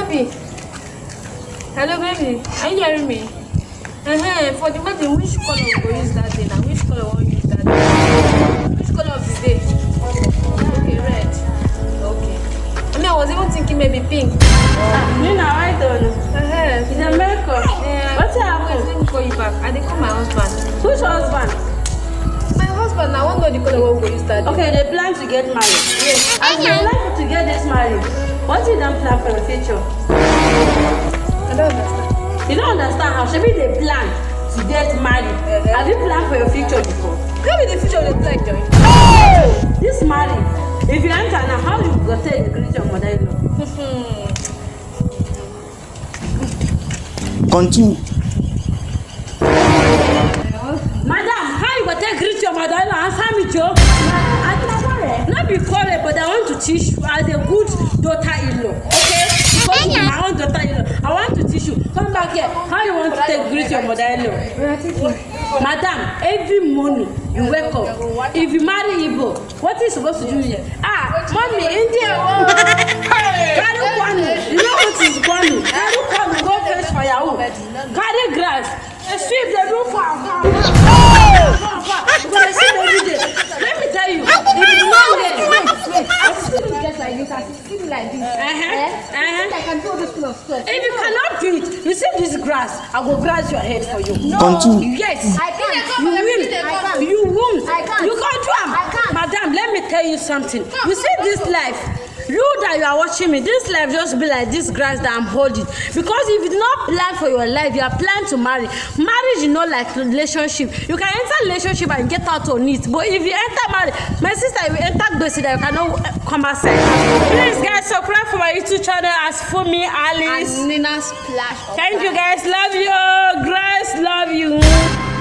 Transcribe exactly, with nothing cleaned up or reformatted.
baby. Hello, baby. Are you hearing me? Uh-huh. For the wedding, which color we go use that day? Now, which color we use that day? Which color of the day? Okay, red. Okay. I mean, I was even thinking maybe pink. Ah, Nina, I don't know. Uh-huh. It's a makeup. Yeah. What's happening? Let me call you back. I didn't call my husband. Who's your husband? My husband. I won't know the color we go use that day. Okay, they plan to get married. Yes. As they plan to get this married, what do you then plan for the future? I don't understand. You don't understand how should be they plan to get married. Uh-huh. Have you planned for your future before? Maybe the future will like joy. Oh! This married. If you enter now, how you go take the greet your mother-in-law? Continue. Madam, how you go take greet your mother-in-law? Answer me, Joe. Not be quarrel, but I want to teach you as a good daughter-in-law. Okay? Because you're my own daughter-in-law. I want to teach you. Come back here. How you want to take greet your mother-in-law? Madam, every morning you wake up. If you marry Igbo, what is supposed to do here? Ah, mommy, India. Carry kwanu. You know what is kwanu? Carry kwanu. Go fetch firewood. Carry grass. Sweep the roof for our farm. Because I see every day. Let me tell you, if you want it, Wait, wait. I see you just like this. I see you like this. Uh-huh. Eh? Uh-huh. I can do all this kind of stuff. if you cannot do it, you see this grass, I will grass your head for you. No. Continue. Yes. I can't. You will. I can't. You won't. I can't. You can't do am. I can't. Madam, let me tell you something. You see this life. You that you are watching me, this life just be like this grass that I'm holding. Because if you do not plan for your life, you are planning to marry. Marriage is not like relationship. You can enter relationship and get out on it. But if you enter marriage, my sister, if you enter Gosi, that you cannot come outside. Please, guys, subscribe for my YouTube channel as Fumi Alice. And Nina Splash. Thank you, guys. Love you. Grace, love you.